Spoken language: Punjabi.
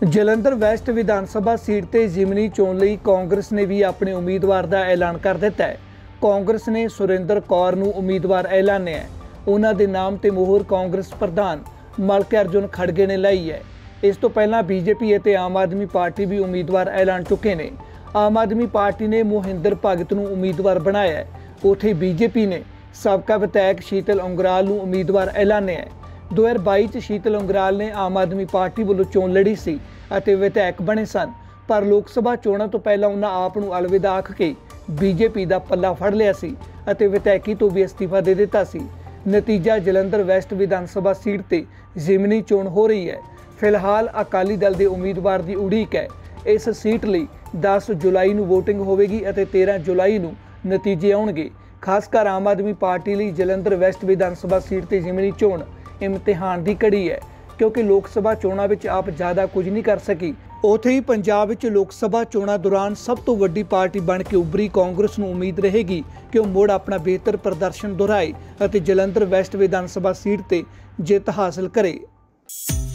ਜਲੰਧਰ ਵੈਸਟ ਵਿਧਾਨ ਸਭਾ ਸੀਟ ਤੇ ਜ਼ਿਮਨੀ ਚੋਣ ਲਈ ਕਾਂਗਰਸ ਨੇ ਵੀ ਆਪਣੇ ਉਮੀਦਵਾਰ ਦਾ ਐਲਾਨ ਕਰ ਦਿੱਤਾ ਹੈ। ਕਾਂਗਰਸ ਨੇ ਸੁਰਿੰਦਰ ਕੌਰ ਨੂੰ ਉਮੀਦਵਾਰ ਐਲਾਨਿਆ ਹੈ। ਉਹਨਾਂ ਦੇ ਨਾਮ ਤੇ ਮੋਹਰ ਕਾਂਗਰਸ ਪ੍ਰਧਾਨ ਮਲਕਅਰਜੁਨ ਖੜਗੇ ਨੇ ਲਾਈ ਹੈ। ਇਸ ਤੋਂ ਪਹਿਲਾਂ ਬੀਜੇਪੀ ਅਤੇ ਆਮ ਆਦਮੀ ਪਾਰਟੀ ਵੀ ਉਮੀਦਵਾਰ ਐਲਾਨ ਚੁੱਕੇ ਨੇ। ਆਮ ਆਦਮੀ ਪਾਰਟੀ ਨੇ ਮੋਹਿੰਦਰ ਭਗਤ ਨੂੰ ਉਮੀਦਵਾਰ ਬਣਾਇਆ ਹੈ। ਉੱਥੇ ਬੀਜੇਪੀ ਨੇ ਸਾਬਕਾ ਵਿਧਾਇਕ ਸ਼ੀਤਲ ਉਂਗਰਾਲ ਨੂੰ ਉਮੀਦਵਾਰ ਐਲਾਨਿਆ ਹੈ। 2022 ਚ ਸ਼ੀਤਲ ਉਂਗਰਾਲ ਨੇ ਆਮ ਆਦਮੀ ਪਾਰਟੀ ਵੱਲੋਂ ਚੋਣ ਲੜੀ ਸੀ ਅਤੇ ਵਿਧਾਇਕ ਬਣੇ ਸਨ, ਪਰ ਲੋਕ ਸਭਾ ਚੋਣਾਂ ਤੋਂ ਪਹਿਲਾਂ ਉਹਨਾਂ ਆਪ ਨੂੰ ਅਲਵਿਦਾ ਆਖ ਕੇ ਬੀਜੇਪੀ ਦਾ ਪੱਲਾ ਫੜ ਲਿਆ ਸੀ ਅਤੇ ਵਿਧਾਇਕੀ ਤੋਂ ਵੀ ਅਸਤੀਫਾ ਦੇ ਦਿੱਤਾ ਸੀ। ਨਤੀਜਾ ਜਲੰਧਰ ਵੈਸਟ ਵਿਧਾਨ ਸਭਾ ਸੀਟ ਤੇ ਜ਼ਿਮਨੀ ਚੋਣ ਹੋ ਰਹੀ ਹੈ। ਫਿਲਹਾਲ ਅਕਾਲੀ ਦਲ ਦੇ ਉਮੀਦਵਾਰ ਦੀ ਉਡੀਕ ਹੈ। ਇਸ ਸੀਟ ਲਈ 10 ਜੁਲਾਈ ਨੂੰ VOTING ਹੋਵੇਗੀ ਅਤੇ 13 ਜੁਲਾਈ ਨੂੰ ਨਤੀਜੇ ਆਉਣਗੇ। ਖਾਸਕਰ ਆਮ ਆਦਮੀ ਪਾਰਟੀ ਲਈ ਜਲੰਧਰ ਵੈਸਟ ਵਿਧਾਨ ਸਭਾ ਸੀਟ ਤੇ ਜ਼ਿਮਨੀ ਚੋਣ ਇਮਤਿਹਾਨ ਦੀ ਕੜੀ ਹੈ, ਕਿਉਂਕਿ ਲੋਕ ਸਭਾ ਚੋਣਾਂ ਵਿੱਚ ਆਪ ਜ਼ਿਆਦਾ ਕੁਝ ਨਹੀਂ ਕਰ ਸਕੀ। ਉੱਥੇ ਹੀ ਪੰਜਾਬ ਵਿੱਚ ਲੋਕ ਸਭਾ ਚੋਣਾਂ ਦੌਰਾਨ ਸਭ ਤੋਂ ਵੱਡੀ ਪਾਰਟੀ ਬਣ ਕੇ ਉੱਭਰੀ ਕਾਂਗਰਸ ਨੂੰ ਉਮੀਦ ਰਹੇਗੀ ਕਿ ਉਹ ਮੁੜ ਆਪਣਾ ਬਿਹਤਰ ਪ੍ਰਦਰਸ਼ਨ ਦੁਹਰਾਏ ਅਤੇ ਜਲੰਧਰ ਵੈਸਟ ਵਿਧਾਨ ਸਭਾ ਸੀਟ ਤੇ ਜਿੱਤ ਹਾਸਲ ਕਰੇ।